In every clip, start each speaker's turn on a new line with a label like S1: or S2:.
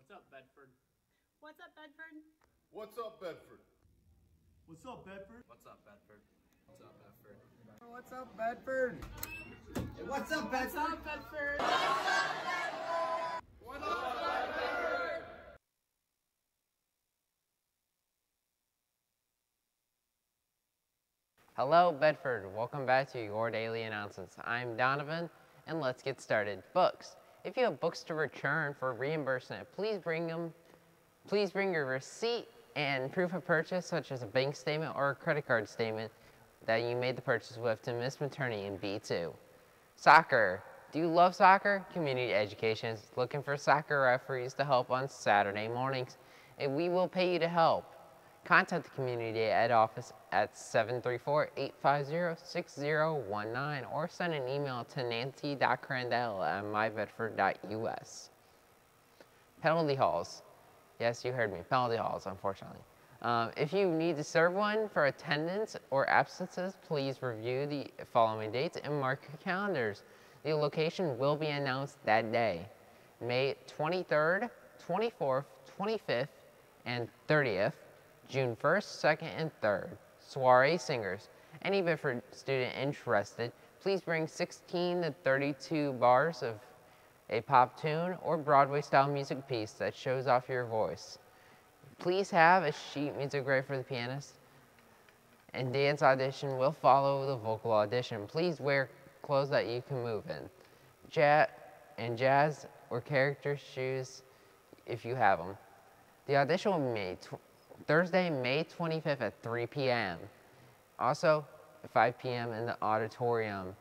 S1: What's up, Bedford?
S2: What's up, Bedford?
S3: What's up, Bedford?
S4: What's up, Bedford?
S1: What's up, Bedford? What's up, Bedford?
S5: What's up, Bedford?
S2: What's up, Bedford?
S1: What's up, Bedford?
S6: Hello, Bedford. Welcome back to your daily announcements. I'm Donovan, and let's get started. Books. If you have books to return for reimbursement, please bring your receipt and proof of purchase, such as a bank statement or a credit card statement that you made the purchase with, to Miss Maternity in B2. Soccer. Do you love soccer? Community Education is looking for soccer referees to help on Saturday mornings, and we will pay you to help. Contact the Community Ed office at 734-850-6019 or send an email to nancy.crandell@mybedford.us. Penalty halls. Yes, you heard me. Penalty halls, unfortunately. If you need to serve one for attendance or absences, please review the following dates and mark your calendars. The location will be announced that day. May 23rd, 24th, 25th, and 30th. June 1st, 2nd, and 3rd. Soiree singers. Any Bedford student interested, please bring 16 to 32 bars of a pop tune or Broadway-style music piece that shows off your voice. Please have a sheet music ready for the pianist, and dance audition will follow the vocal audition. Please wear clothes that you can move in. Jazz or character shoes if you have them. The audition will be made Thursday, May 25th at 3 p.m. Also, at 5 p.m. in the auditorium.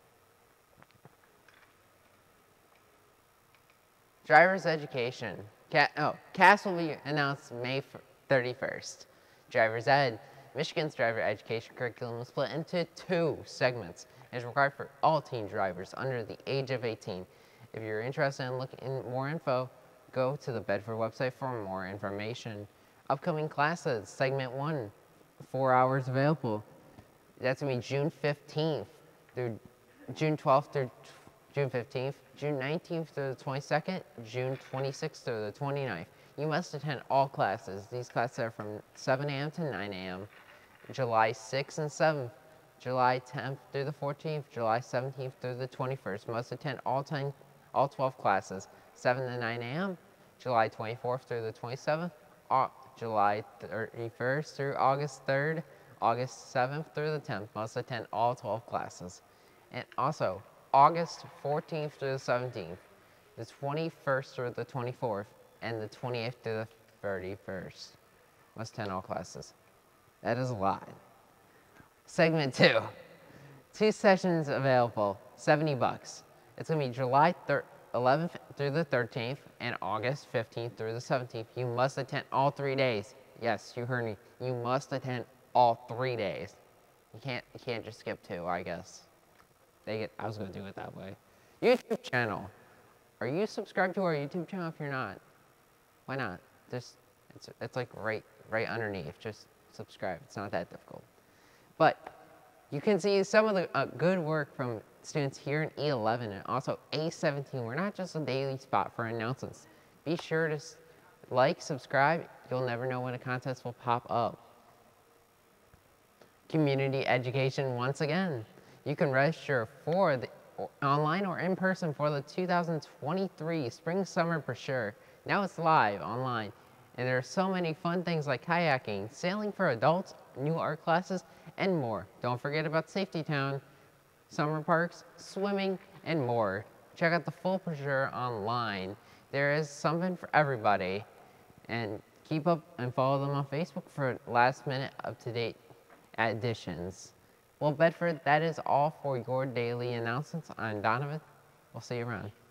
S6: Driver's education. CAS will be announced May 31st. Driver's Ed. Michigan's driver education curriculum is split into 2 segments. It is required for all teen drivers under the age of 18. If you're interested in looking in more info, go to the Bedford website for more information. Upcoming classes, segment 1, 4 hours available. That's going to be June 15th through June 12th through June 15th, June 19th through the 22nd, June 26th through the 29th. You must attend all classes. These classes are from 7 a.m. to 9 a.m. July 6th and 7th, July 10th through the 14th, July 17th through the 21st. Must attend all 12 classes, 7 to 9 a.m., July 24th through the 27th, July 31st through August 3rd, August 7th through the 10th. Must attend all 12 classes. And also, August 14th through the 17th, the 21st through the 24th, and the 28th through the 31st. Must attend all classes. That is a lot. Segment 2. 2 sessions available, $70. It's going to be July 11th through the 13th and August 15th through the 17th. You must attend all 3 days. Yes, you heard me. You must attend all 3 days. You can't just skip 2, I guess. I was going to do it that way. YouTube channel. Are you subscribed to our YouTube channel? If you're not, why not? It's like right underneath. Just subscribe. It's not that difficult. But you can see some of the good work from students here in E11 and also A17. We're not just a daily spot for announcements. Be sure to like, subscribe. You'll never know when a contest will pop up. Community education once again. You can register for the online or in person for the 2023 Spring Summer Brochure. Now it's live online. And there are so many fun things like kayaking, sailing for adults, new art classes, and more. Don't forget about Safety Town, summer parks, swimming, and more. Check out the full brochure online. There is something for everybody. And keep up and follow them on Facebook for last-minute, up-to-date additions. Well, Bedford, that is all for your daily announcements. I'm Donovan. We'll see you around.